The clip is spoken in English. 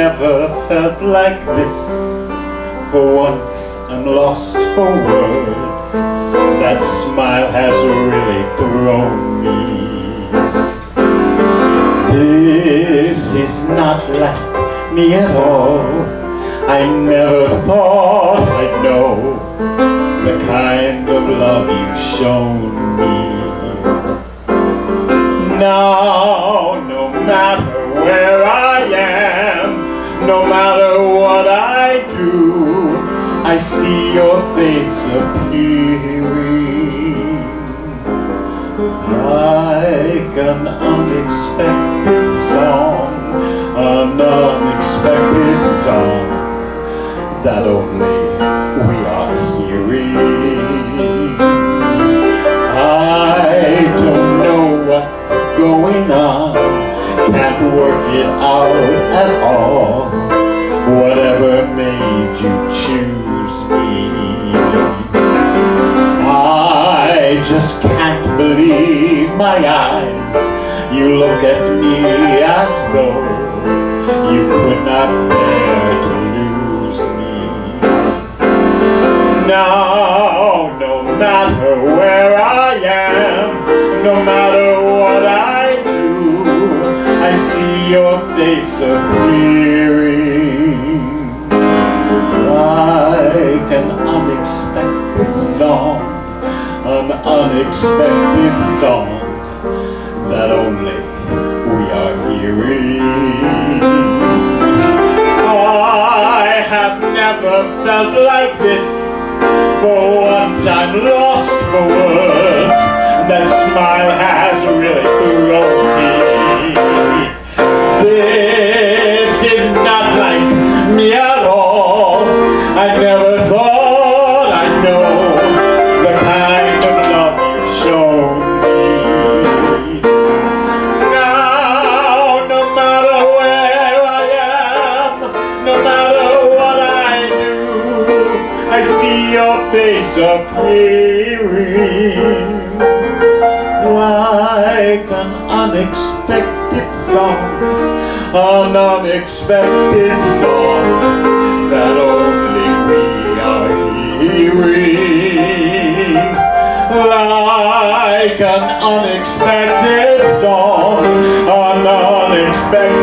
never felt like this. For once I'm lost for words. That smile has really thrown me. This is not like me at all. I never thought I'd know the kind of love you've shown me. Now, no matter where I am, no matter what I do, I see your face appearing like an unexpected song, an unexpected song that only we are hearing. I don't know what's going on, can't work it out at all. Whatever made you choose me, I just can't believe my eyes. You look at me as though you could not bear to lose me. Now, no matter where I am, no matter what I do, I see your face appearing like an unexpected song, an unexpected song that only we are hearing. I have never felt like this. For once I'm lost for words. That smile has really thrown me. This is not like me at all. I never thought I'd know the kind of love you've shown me. Now, no matter where I am, no matter what I do, I see your face appearing like an unexpected song, an unexpected song that only we are hearing. Like an unexpected song, an unexpected